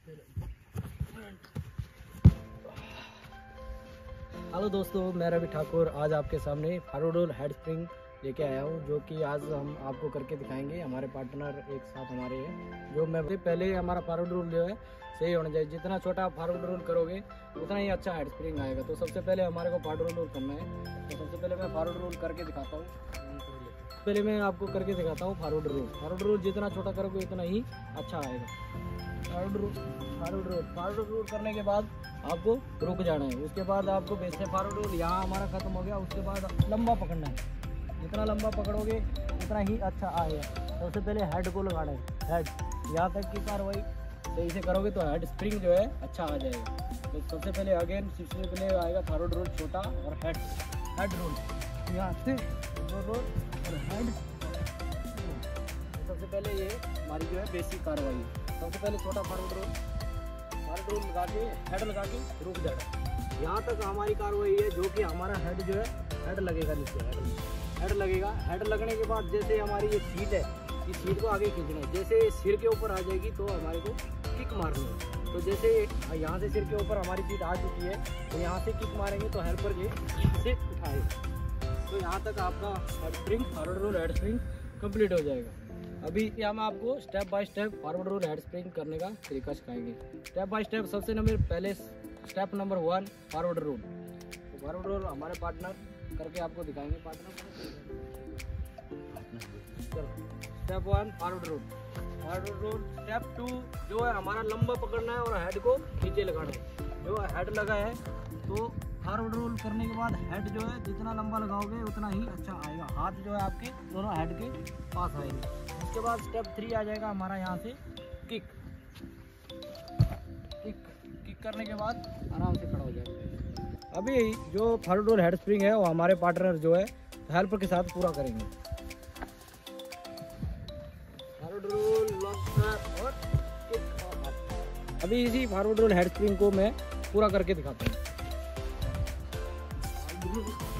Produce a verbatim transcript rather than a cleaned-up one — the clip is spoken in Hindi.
हेलो दोस्तों, मैं रवि ठाकुर आज आपके सामने फॉरवर्ड रोल हेड स्प्रिंग लेके आया हूँ, जो कि आज हम आपको करके दिखाएंगे। हमारे पार्टनर एक साथ हमारे हैं। जो मैं पहले हमारा फॉरवर्ड रोल जो है सही होना चाहिए। जितना छोटा आप फॉरवर्ड रोल करोगे उतना ही अच्छा हेड स्प्रिंग आएगा। तो सबसे पहले हमारे को फॉरवर्ड रोल करना है। तो सबसे पहले मैं फॉरवर्ड रोल करके दिखाता हूँ। पहले मैं आपको करके दिखाता हूँ फॉरवर्ड रोल। फॉरवर्ड रोल जितना छोटा करोगे उतना ही अच्छा आएगा। Forward roll forward roll forward roll करने के बाद आपको रुक जाना है। उसके बाद आपको वैसे फॉरवर्ड रोल यहाँ हमारा खत्म हो गया। उसके बाद लंबा पकड़ना है। जितना लंबा पकड़ोगे उतना ही अच्छा आएगा। सबसे पहले हेड को लगाना है। हेड यहाँ तक की कार्रवाई सही से करोगे तो हेड स्प्रिंग जो है अच्छा आ जाएगा। तो सबसे पहले अगेन सबसे पहले आएगा फॉरवर्ड रोल छोटा और हेड हेड रोल यहाँ से रोल और हेड। सबसे पहले ये हमारी जो है बेसिक कार्रवाई। सबसे पहले छोटा फॉरवर्ड रोल फॉरवर्ड रोल लगा के हेड लगा के रुक जाएगा। यहाँ तक हमारी कार्रवाई है, जो कि हमारा हेड जो है हेड लगेगा नीचे। हेड हेड लगेगा। हेड लगने के बाद जैसे हमारी ये सीट है, इस सीट को आगे खींचना है। जैसे सिर के ऊपर आ जाएगी तो हमारे को किक मारनी है। तो जैसे यहाँ से सिर के ऊपर हमारी सीट आ चुकी है तो यहाँ से किक मारेंगे तो हेल्पर ये से उठाएगा। तो यहाँ तक आपका headspring forward roll headspring complete हो जाएगा। अभी यहाँ मैं आपको step by step forward roll headspring करने का तरीका सिखाएंगे। स्टेप बाय स्टेप सबसे नंबर पहले step number one forward roll. तो फॉरवर्ड रोल हमारे पार्टनर करके आपको दिखाएंगे। Partner step one forward roll forward roll. Step two जो है हमारा लंबा पकड़ना है और हेड को नीचे लगाना है। जो हेड लगा है तो फॉरवर्ड रोल करने के बाद हेड जो है जितना लंबा लगाओगे उतना ही अच्छा आएगा। हाथ जो है आपके दोनों हेड के पास आएंगे। उसके बाद स्टेप थ्री आ जाएगा हमारा यहाँ से किक किक किक करने के बाद आराम से खड़ा हो जाएगा। अभी जो फॉरवर्ड रोल हेड स्प्रिंग है वो हमारे पार्टनर जो है हेल्पर के साथ पूरा करेंगे। फॉरवर्ड रोल लॉन्ग स्टेप और किक। अभी इसी फॉरवर्ड रोल हेड स्प्रिंग को मैं पूरा करके दिखाता हूँ।